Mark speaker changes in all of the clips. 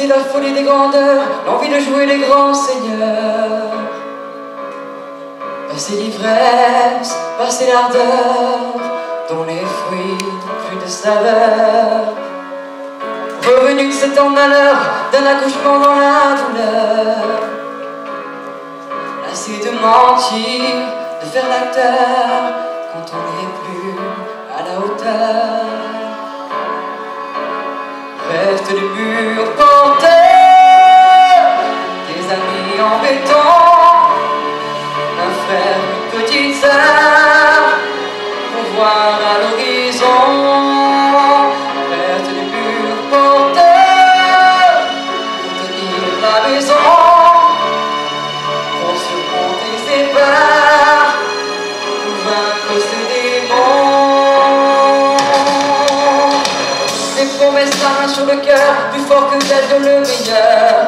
Speaker 1: passer la folie des grandeurs, l'envie de jouer les grands seigneurs. Passer l'ivresse, passer l'ardeur, dont les fruits n'ont plus de saveur. Revenu de cet temps de malheur, d'un accouchement dans la douleur. Lassé de mentir, de faire l'acteur, quand on n'est plus à la hauteur. Restent les murs porteurs, des amis embêtants, un frère, une petite sœur, pour voir à l'horizon. Restent les murs porteurs, pour tenir la maison, pour surmonter ses peurs, pour vaincre ses démons. Des promesses la main sur le cœur, plus fort que d'être le meilleur.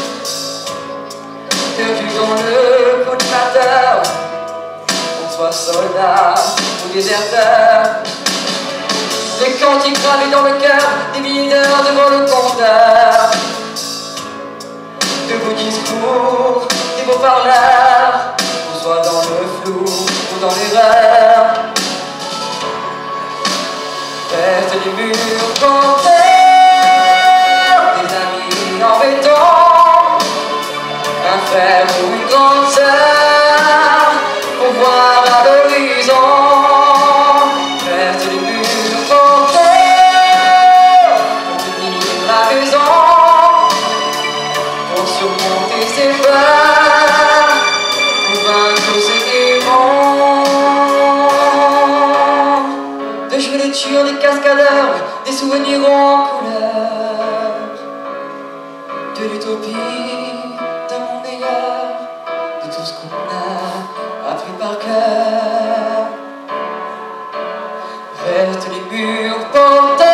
Speaker 1: Perdu dans le collimateur, qu'on soit soldat ou déserteur. Des cantiques gravés dans le cœur, des milliers d'heures devant le compteur. De beaux discours, des beaux parleurs, qu'on soit dans le flou ou dans l'erreur. Restent les murs porteurs, des amis embêtants, un frère ou une grande sœur, pour voir à l'horizon. Restent les murs porteurs, pour tenir la maison, pour surmonter ses peurs, pour vaincre ses démons. De jouer les tueurs, des cascadeurs, des souvenirs en couleur, de l'utopie d'un monde meilleur, de tout ce qu'on a appris par cœur. Restent les murs porteurs,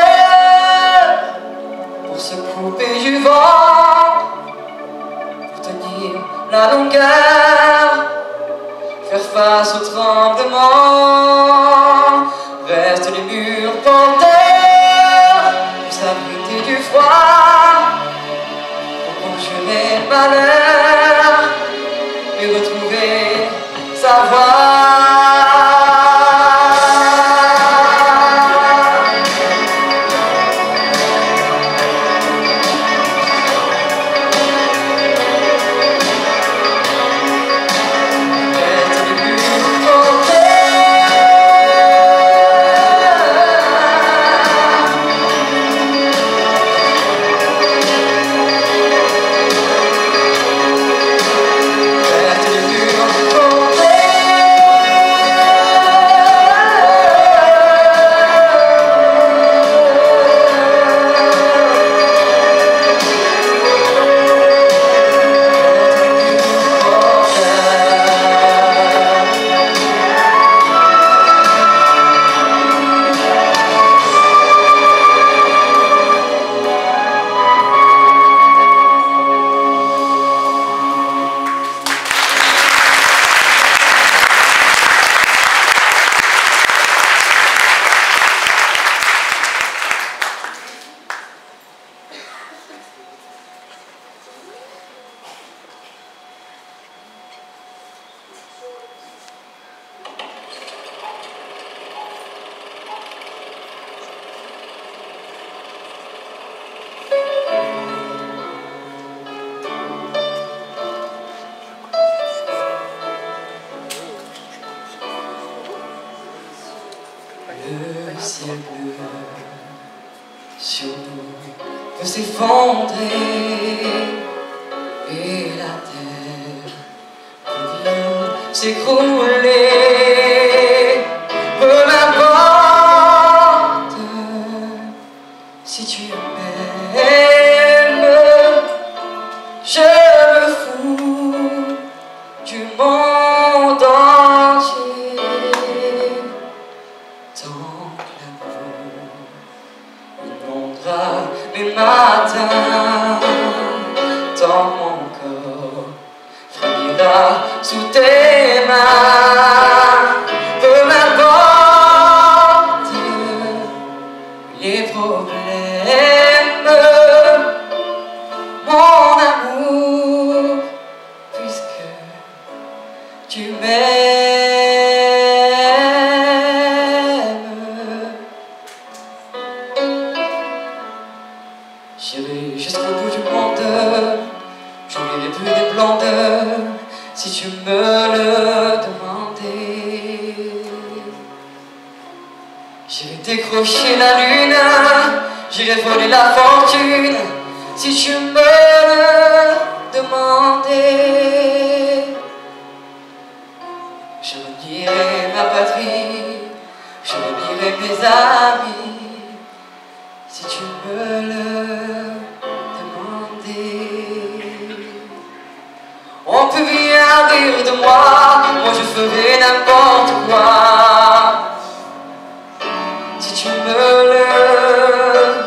Speaker 1: pour se couper du vent, pour tenir la longueur, faire face au tremblement. Restent les murs porteurs, pour s'abriter du froid, pour conjurer le malheur et retrouver sa voix. Le ciel bleu sur nous peut s'effondrer et la terre peut bien s'écrouler. Peu m'importe si tu m'aimes, je me fous du monde entier. Tant l'amour inondera les matins, tant mon corps frémira sous tes mains. Peu m'importe les problèmes, vu des blancs d'œufs si tu me le demandais. J'irai décrocher la lune, j'irai voler la fortune si tu me le demandais. Je renierai ma patrie, je renierai mes amis si tu me le demandais. On peut bien rire de moi je ferai n'importe quoi si tu me le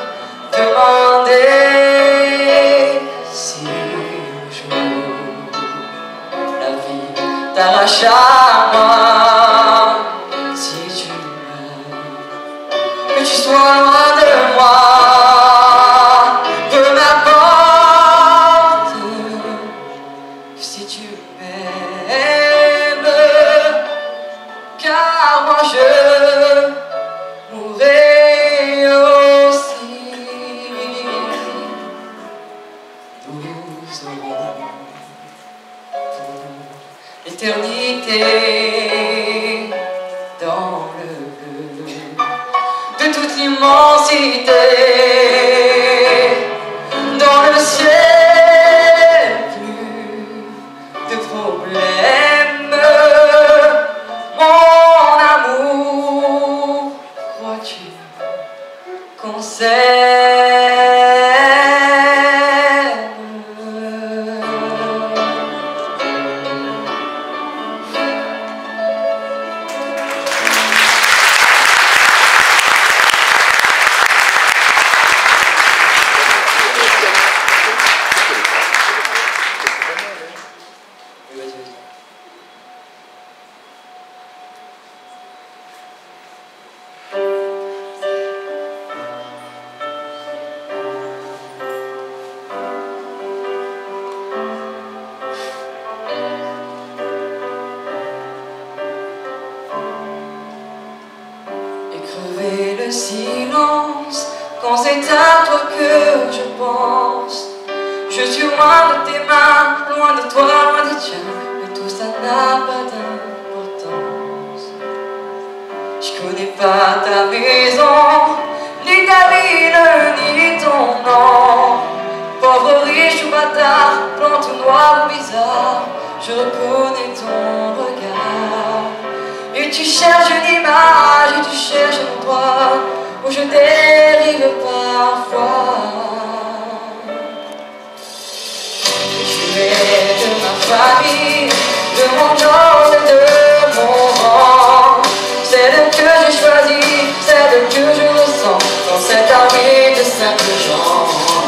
Speaker 1: demandais. Si un jour la vie t'arrache à moi, si tu m'aimes, que tu sois loin de moi, peu m'importe. Si tu m'aimes, car moi je mourrai aussi. Nous aurons pour nous l'éternité dans le bleu de toute l'immensité, dans le ciel, plus de problèmes. Mon amour, crois-tu qu'on s'aime? Le silence, quand c'est à toi que je pense. Je suis loin de tes mains, loin de toi, loin des tiens, mais tout ça n'a pas d'importance. Je connais pas ta maison, ni ta ville, ni ton nom. Pauvre, riche ou bâtard, plante ou noir ou bizarre, je reconnais ton regard. Et tu cherches une image, et tu cherches un endroit où je dérive parfois. Tu es de ma famille, de mon nom et de mon rang. Celle que j'ai choisie, celle que je ressens dans cette armée de simples gens.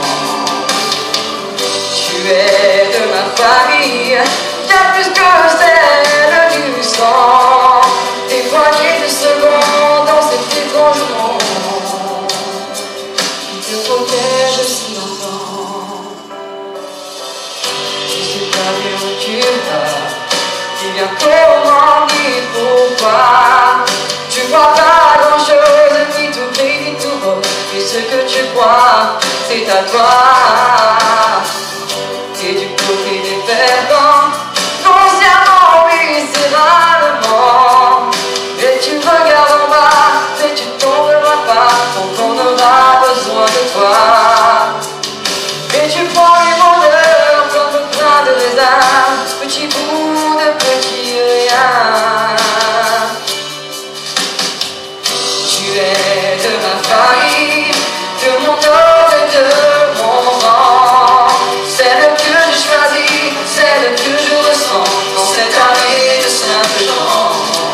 Speaker 1: Tu es de ma famille, bien plus que celle du sang. Des poignées de secondes dans cet étrange monde qui te protège si longtemps. Je sais pas bien où tu vas, ni bien comment, ni pourquoi. Tu vois pas grand chose, ni tout gris, ni tout beau, et ce que tu crois, c'est à toi. T'es du côté des perdants, consciemment, viscéralement. Et tu regardes en bas, mais tu tomberas pas, donc on aura besoin de toi. Et tu prends les bonheurs comme plein de raisins, petit bout de petit rien. Tu es de ma famille, de mon nom et de mon rang. Celle que j'ai choisie, celle que je ressens dans cette armée de simples gens.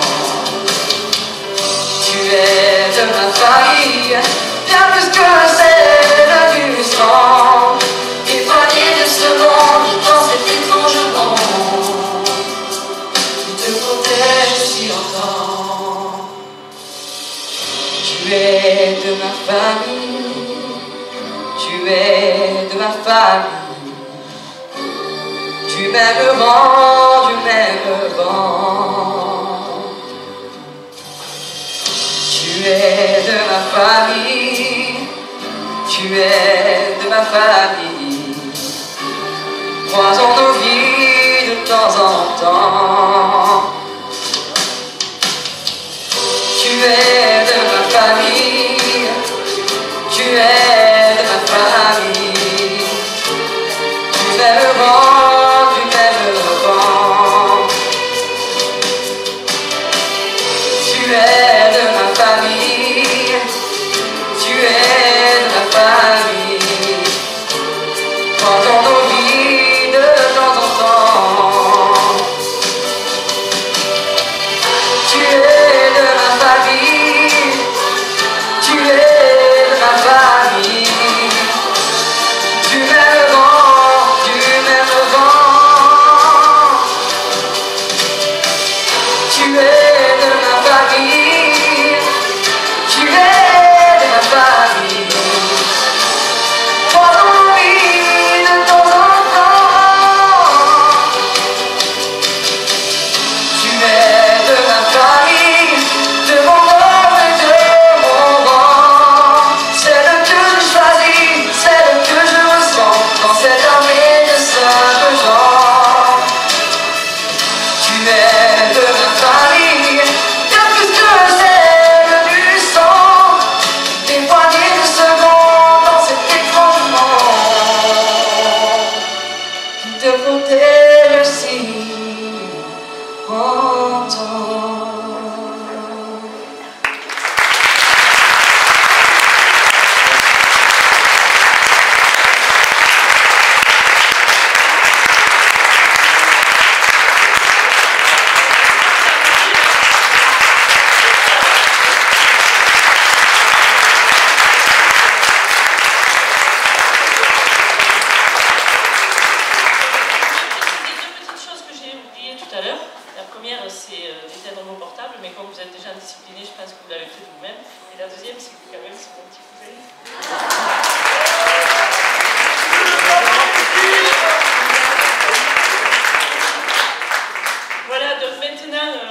Speaker 1: Tu es de ma famille, bien plus que celle du sang. Des poignées de secondes dans cet étrange monde qui te protège si longtemps. Tu es de ma famille, tu es de ma famille, du même rang, du même rang. Tu es de ma famille, tu es de ma famille. Croisons nos vies. temps. Tu es de ma famille, tu es de ma famille. Tu m'aimes le vent, tu m'aimes le vent. Tu es de ma famille, tu es de ma famille. Pendant nos vies de temps en temps. Tu es de ma famille, tu es de ma famille. Tu m'aimes le vent, tu m'aimes le vent. Tu es de ma famille, tu es de ma famille. Pendant nos vies de temps en temps. Tu es de ma famille, de mon homme et de mon rang. Celle que je choisis, celle que je ressens dans cette armée de simples gens. Tu es de ma famille, bien plus que celle du sang. Des poignées de secondes dans cet étrange monde qui te protège aussi en temps.
Speaker 2: La première, c'est d'éteindre vos portables, mais comme vous êtes déjà discipliné, je pense que vous l'avez fait vous-même. Et la deuxième, c'est que quand même, c'est mon petit cousin. Voilà, donc maintenant,